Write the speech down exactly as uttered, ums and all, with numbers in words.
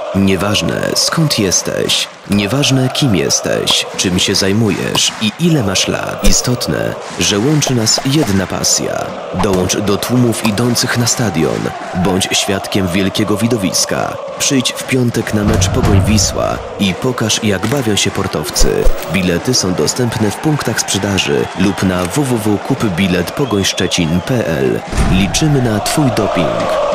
Nieważne skąd jesteś, nieważne kim jesteś, czym się zajmujesz i ile masz lat. Istotne, że łączy nas jedna pasja. Dołącz do tłumów idących na stadion. Bądź świadkiem wielkiego widowiska. Przyjdź w piątek na mecz Pogoń-Wisła i pokaż, jak bawią się portowcy. Bilety są dostępne w punktach sprzedaży lub na w w w kropka kup bilet pogoń szczecin kropka p l. Liczymy na Twój doping.